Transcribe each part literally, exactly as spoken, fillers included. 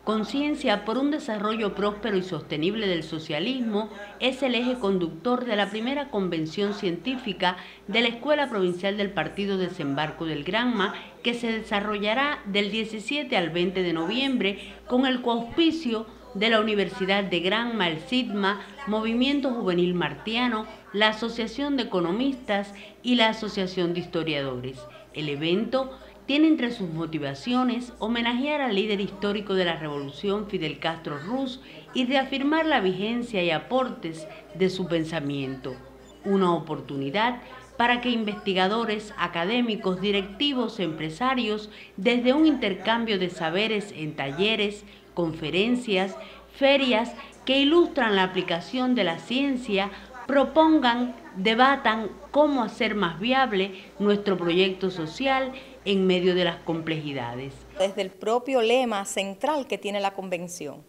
Conciencia por un desarrollo próspero y sostenible del socialismo es el eje conductor de la primera convención científica de la Escuela Provincial del Partido Desembarco del Granma, que se desarrollará del diecisiete al veinte de noviembre con el coauspicio de la Universidad de Granma, el SIGMA, Movimiento Juvenil Martiano, la Asociación de Economistas y la Asociación de Historiadores. El evento tiene entre sus motivaciones homenajear al líder histórico de la revolución Fidel Castro Ruz y reafirmar la vigencia y aportes de su pensamiento. Una oportunidad para que investigadores, académicos, directivos, empresarios, desde un intercambio de saberes en talleres, conferencias, ferias que ilustran la aplicación de la ciencia, propongan, debatan cómo hacer más viable nuestro proyecto social en medio de las complejidades. Desde el propio lema central que tiene la convención,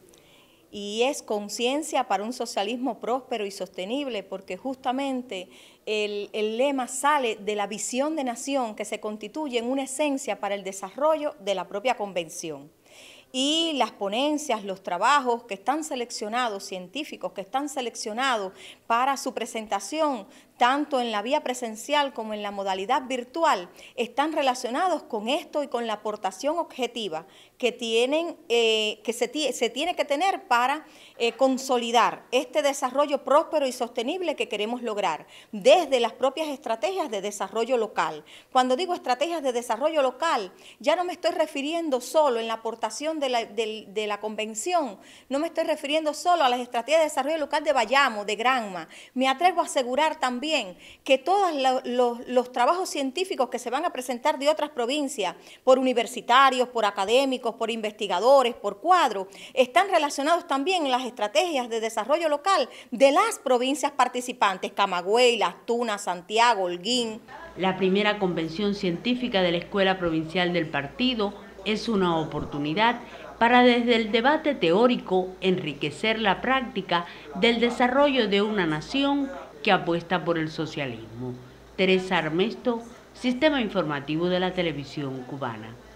y es conciencia para un socialismo próspero y sostenible, porque justamente el, el lema sale de la visión de nación que se constituye en una esencia para el desarrollo de la propia convención. Y las ponencias, los trabajos que están seleccionados, científicos que están seleccionados para su presentación, tanto en la vía presencial como en la modalidad virtual, están relacionados con esto y con la aportación objetiva que, tienen, eh, que se, se tiene que tener para eh, consolidar este desarrollo próspero y sostenible que queremos lograr, desde las propias estrategias de desarrollo local. Cuando digo estrategias de desarrollo local, ya no me estoy refiriendo solo en la aportación de la, de, de la convención, no me estoy refiriendo solo a las estrategias de desarrollo local de Bayamo, de Granma. Me atrevo a asegurar también que todos los, los, los trabajos científicos que se van a presentar de otras provincias, por universitarios, por académicos, por investigadores, por cuadros, están relacionados también en las estrategias de desarrollo local de las provincias participantes, Camagüey, Las Tunas, Santiago, Holguín. La primera convención científica de la Escuela Provincial del Partido es una oportunidad para desde el debate teórico enriquecer la práctica del desarrollo de una nación que apuesta por el socialismo. Teresa Armesto, Sistema Informativo de la Televisión Cubana.